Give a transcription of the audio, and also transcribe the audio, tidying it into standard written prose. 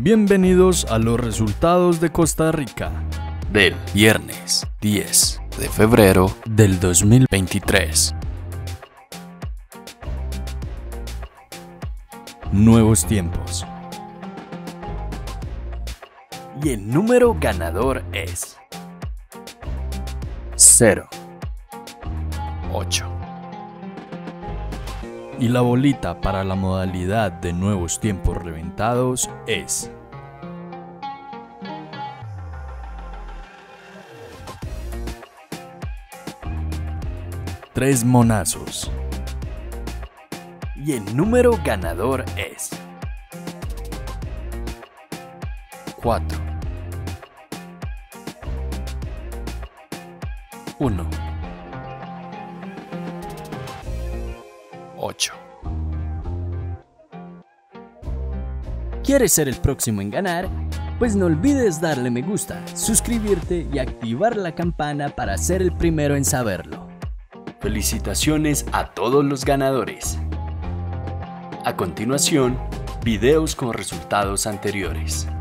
Bienvenidos a los resultados de Costa Rica del viernes 10 de febrero del 2023. Nuevos tiempos. Y el número ganador es 0, 8. Y la bolita para la modalidad de nuevos tiempos reventados es 3 monazos. Y el número ganador es 4, 1, 8. ¿Quieres ser el próximo en ganar? Pues no olvides darle me gusta, suscribirte y activar la campana para ser el primero en saberlo. Felicitaciones a todos los ganadores. A continuación, videos con resultados anteriores.